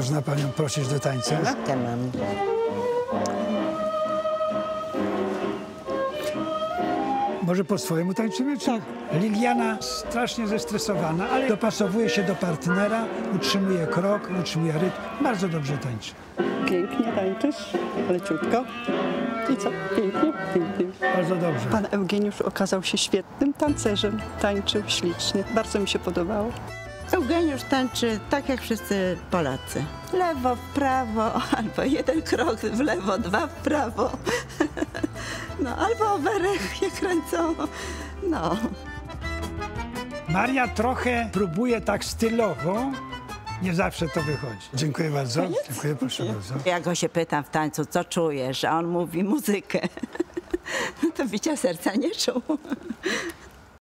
Można panią prosić do tańca? Matkę mam. Może po swojemu tańczymy? Czy? Tak. Liliana strasznie zestresowana, ale dopasowuje się do partnera, utrzymuje krok, utrzymuje rytm. Bardzo dobrze tańczy. Pięknie tańczysz, leciutko. I co? Pięknie, pięknie. Bardzo dobrze. Pan Eugeniusz okazał się świetnym tancerzem. Tańczył ślicznie. Bardzo mi się podobało. Eugeniusz tańczy tak jak wszyscy Polacy. Lewo, w prawo, albo jeden krok w lewo, dwa w prawo. No, albo oberek się kręcą. No. Maria trochę próbuje tak stylowo. Nie zawsze to wychodzi. Dziękuję bardzo. Dziękuję, proszę bardzo. Ja go się pytam w tańcu, co czujesz, a on mówi muzykę. To bicia serca nie czuł.